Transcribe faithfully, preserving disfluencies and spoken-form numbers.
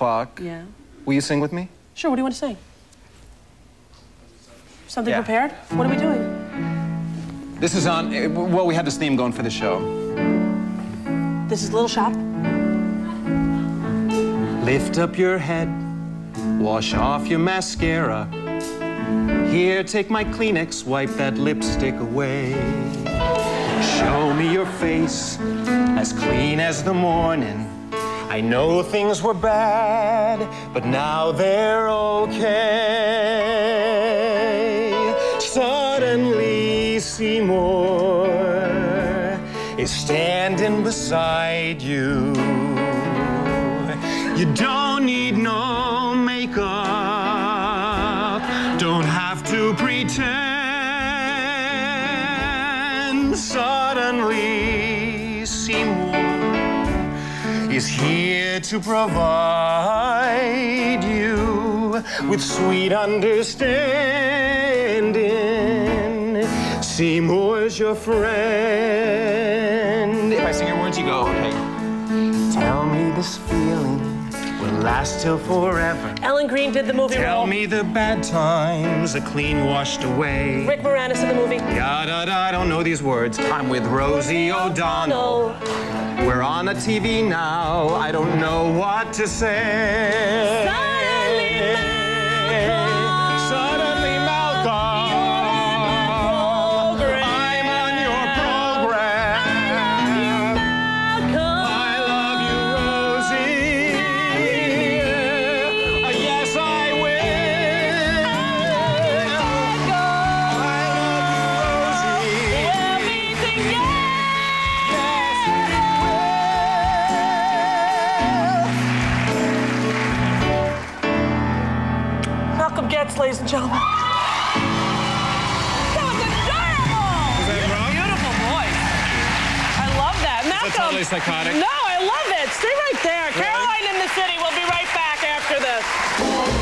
o'clock. Yeah. Will you sing with me? Sure, what do you want to sing? Something Yeah. prepared? What are we doing? This is on, well, we had this theme going for the show. This is Little Shop? Lift up your head, wash off your mascara. Here, take my Kleenex, wipe that lipstick away. Show me your face, as clean as the morning. I know things were bad, but now they're okay. Suddenly, Seymour is standing beside you. You don't need no makeup, don't have to pretend. Suddenly, Seymour is here to provide you with sweet understanding. Seymour's your friend. If I sing your words, you go, okay. Tell me this feeling will last till forever. Ellen Green did the movie Tell role. me the bad times are clean washed away. Rick Moranis in the movie. Yada, da, I don't know these words. I'm with Rosie O'Donnell. We're on a T V now. I don't know what to say. Suddenly, Malcolm. Suddenly, Malcolm. I'm on your program. I love you, Rosie. Uh, yes, I will. I love you, Rosie. We'll be together. Malcolm Getz, ladies and gentlemen. That was adorable! Is that wrong? Beautiful voice. I love that. Malcolm. totally psychotic. No, I love it. Stay right there. Caroline in the City. We'll be right back after this.